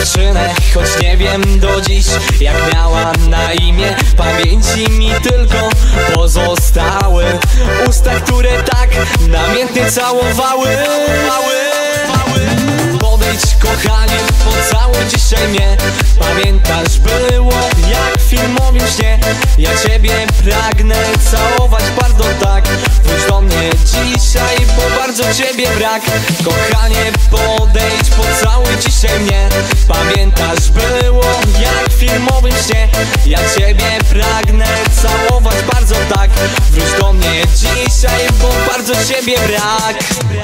dziewczynę, choć nie wiem do dziś jak miała na imię. Pamięci mi tylko pozostały usta, które tak namiętnie całowały. Podejdź kochanie, pocałuj dzisiaj mnie. Pamiętasz, było jak w filmowym śnie. Ja ciebie pragnę całować bardzo tak. Wróć do mnie dzisiaj, bo bardzo ciebie brak. Kochanie, podejdź, pocałuj dzisiaj mnie. Pamiętasz, było jak w filmowym śnie. Ja ciebie pragnę całować bardzo tak. Wróć do mnie dzisiaj, bo bardzo ciebie brak.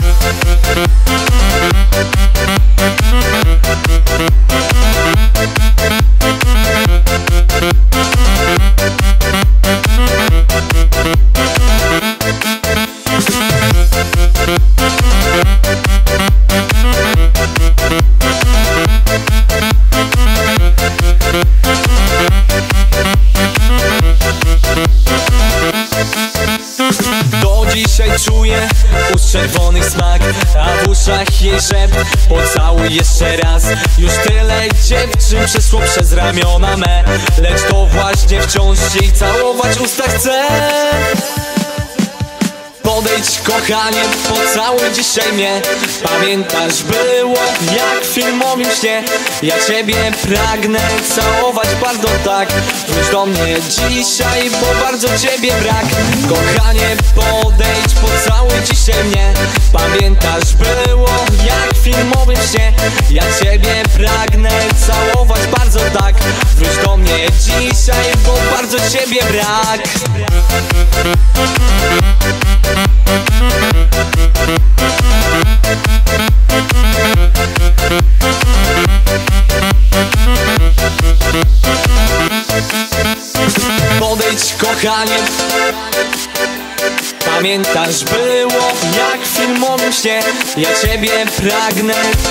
Do dzisiaj czuję ust czerwonych smak, a w uszach jej szept. Pocałuj jeszcze raz. Już tyle dziewczyn przeszło przez ramiona me, lecz to właśnie wciąż jej całować usta chcę. Podejdź kochanie, pocałuj dzisiaj mnie. Pamiętasz, było jak w filmowym śnie. Ja ciebie pragnę całować bardzo tak. Wróć do mnie dzisiaj, bo bardzo ciebie brak. Kochanie, podejdź, pocałuj dzisiaj mnie. Pamiętasz, było jak w filmowym śnie. Ja ciebie pragnę całować bardzo tak. Wróć do mnie dzisiaj, bo bardzo ciebie brak. Podejdź kochanie. Pamiętasz, było jak w filmowym śnie. Ja ciebie pragnę.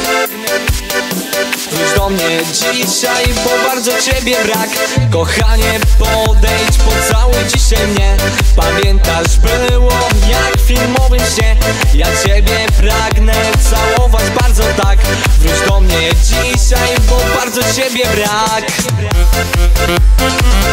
Wróć do mnie dzisiaj, bo bardzo ciebie brak. Kochanie, podejdź, pocałuj dzisiaj mnie. Pamiętasz, było jak w filmowym śnie. Ja ciebie pragnę całować bardzo tak. Wróć do mnie dzisiaj, bo bardzo ciebie brak.